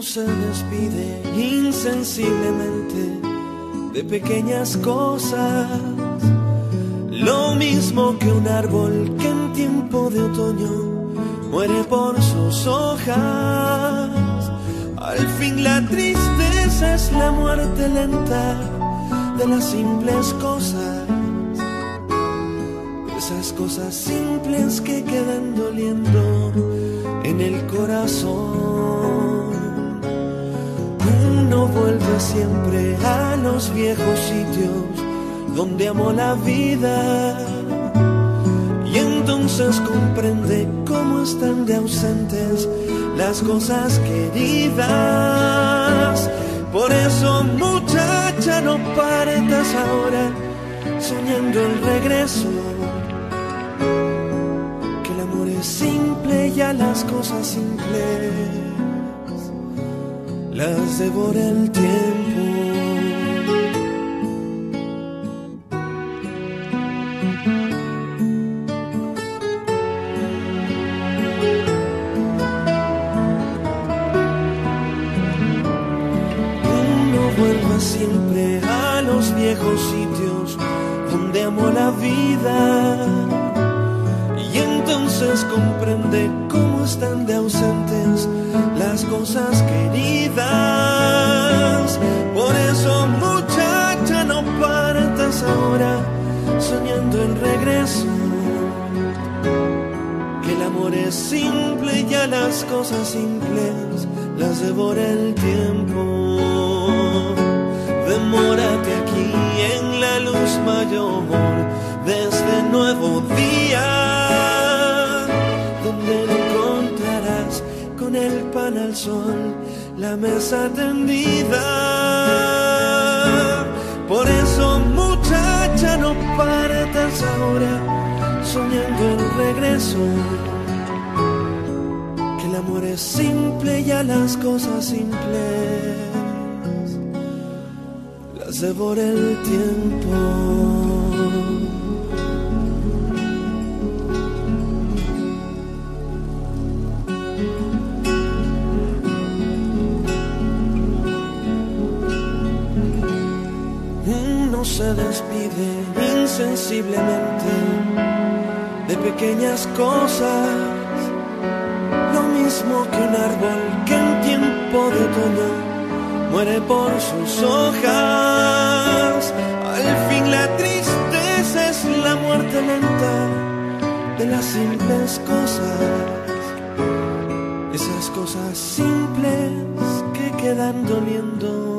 se despide insensiblemente de pequeñas cosas, lo mismo que un árbol que en tiempo de otoño muere por sus hojas. Al fin la tristeza es la muerte lenta de las simples cosas, esas cosas simples que quedan doliendo en el corazón. Uno vuelve siempre a los viejos sitios donde amó la vida, y entonces comprende cómo están de ausentes las cosas queridas. Por eso, muchacha, no partas ahora soñando el regreso, que el amor es simple y a las cosas simples las devora el tiempo. Siempre a los viejos sitios donde amó la vida, y entonces comprende cómo están de ausentes las cosas queridas. Por eso, muchacha, no partas ahora soñando el regreso, que el amor es simple y a las cosas simples las devora el tiempo. Demórate aquí en la luz mayor de este nuevo día, donde encontrarás con el pan al sol la mesa tendida. Por eso, muchacha, no partas ahora soñando el regreso, que el amor es simple y a las cosas simples las devora el tiempo. Uno se despide insensiblemente de pequeñas cosas, lo mismo que un árbol que en tiempo de otoño muere por sus hojas. Al fin la tristeza es la muerte lenta de las simples cosas, esas cosas simples que quedan doliendo